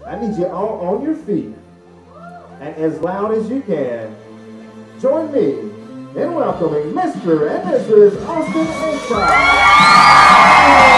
I need you all on your feet and as loud as you can. Join me in welcoming Mr. and Mrs. Austin Aycock.